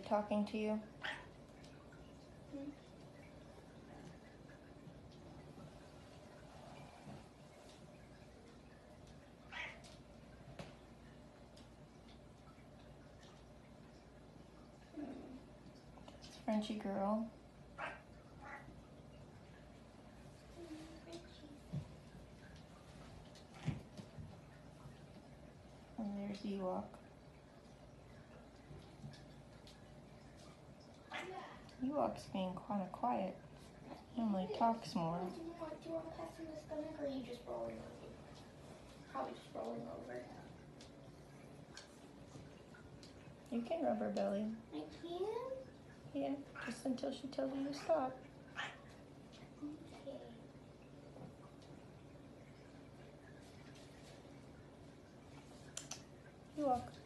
talking to you? It's Frenchie girl. And there's Ewok. Ewok's being kind of quiet. He normally talks more. Do you want to pass him the stomach, or are you just rolling over? Probably just rolling over. You can rub her belly. I can? Yeah, just until she tells you to stop. Okay. Ewok.